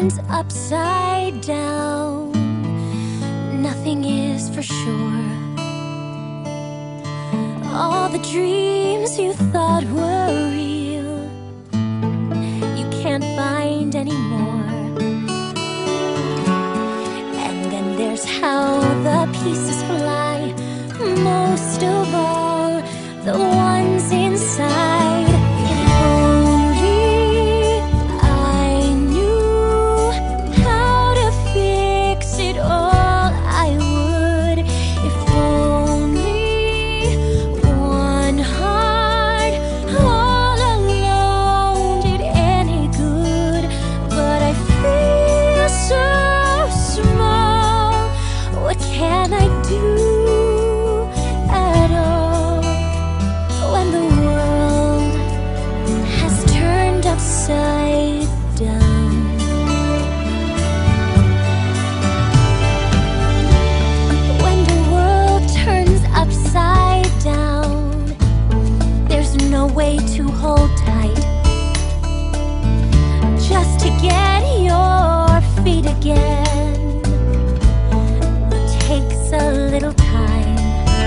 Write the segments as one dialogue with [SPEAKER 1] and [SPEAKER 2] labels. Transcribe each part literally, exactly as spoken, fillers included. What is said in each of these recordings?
[SPEAKER 1] turns upside down, nothing is for sure. All the dreams you thought were real, you can't find anymore. And then there's how the pieces fly, most of all, the ones inside. If only I knew how to fix it all, I would. If only one heart all alone did any good. But I feel so small, what can I do? Upside down. When the world turns upside down, there's no way to hold tight, just to get your feet again. It takes a little time.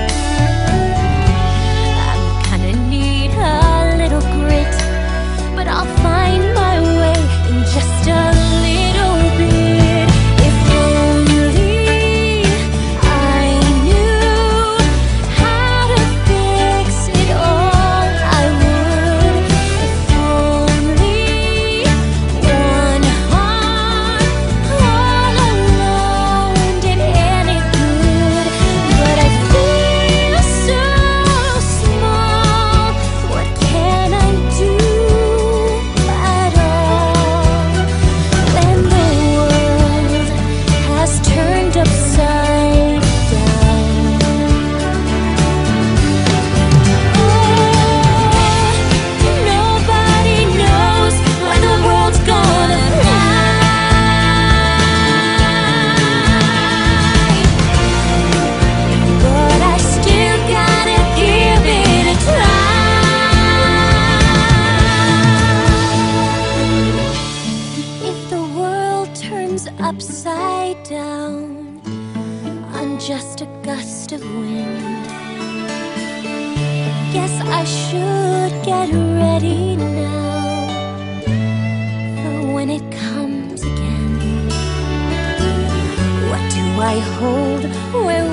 [SPEAKER 1] I'm gonna need a little grit, but I'll find my way in just a little bit. If only I knew how to fix it all, I would. If only one heart all alone did any good. But I feel so small, what can I do? Turned upside down. Oh, nobody knows when the world's gonna fly, but I still gotta give it a try. If the world turns upside down on just a gust of wind, guess I should get ready now for when it comes again. What do I hold? Where